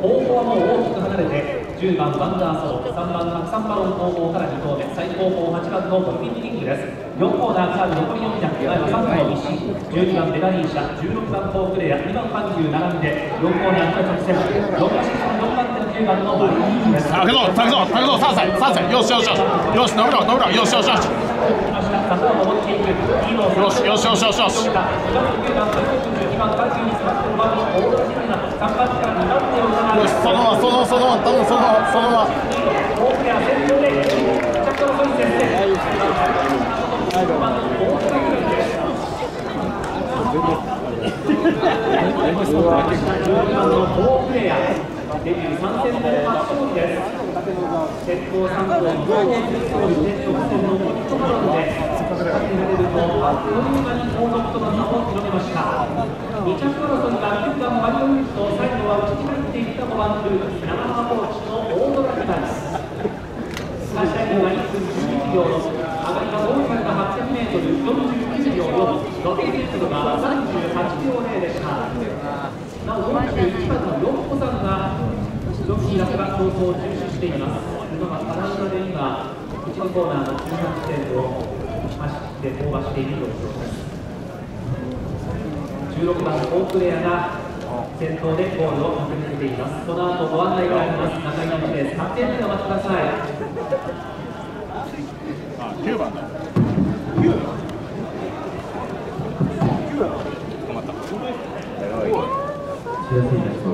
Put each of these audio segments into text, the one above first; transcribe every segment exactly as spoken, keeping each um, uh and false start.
後方はもう大きく離れてじゅうばんワンダーソー、さんばんマクサンバロン後方からに投目、最後方はちばんのドルフィンキングです。よんコーナーカーブ残りよんひゃく、前はさんばんの石、じゅうにばんベラリーシャ、じゅうろくばんフォークレア、にばんファンキュー並んでよんコーナーから直線、ろくばんシーズンよんばん手のきゅうばんのマリーンです。 高蔵、高蔵、高蔵、さんさい、さんさい、よしよしよし、よし、伸びろ、伸びろ、よしよしよし。よしよしよしよしよし。よし、そのまま、そのそのまま、多分そのまま、そのまま。 デビューさん戦目で初勝利です。先頭さん号、に号に直線のポイントマロンで、先が出るとあっという間に後続との差を広げました。に着争いがきゅうばんマリオルート、最後は打ち切っていったごばんルーツ、長浜コーチの大ドラキタです。最初はいっぷんじゅういちびょうろく、上がりが大阪がはっぴゃくメートル、よんじゅうきゅうびょうよん、ロケティックがさんじゅうはちびょうゼロでした。なお、よんじゅういちばんのヨッコさんがジョッキー落馬コースを重視しています。今は金浦で今、いちばんコーナーのじゅうはちてんを走って飛ばしている状況です。じゅうろくばんオークレアが先頭でゴールを駆け抜けています。その後ご案内があります。中井のペース、はちてんめお待ちください。 あ、きゅうばんだ。きゅうばん。止まった。 お知らせいたします。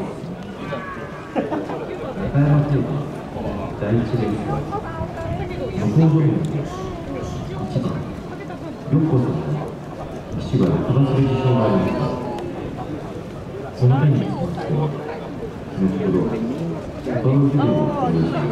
中山競馬だいいちレースは向こう部分でいちじよっこさんの騎手が落馬する事象がありました。その件について後ほど他のビデオをご用意します。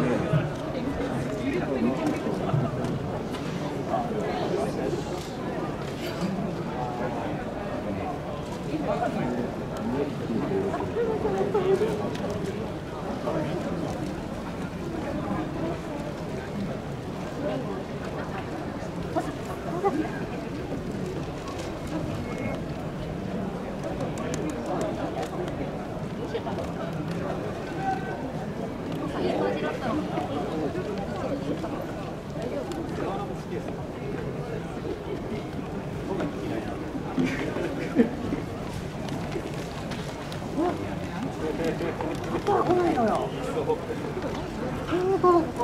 来ないのよ。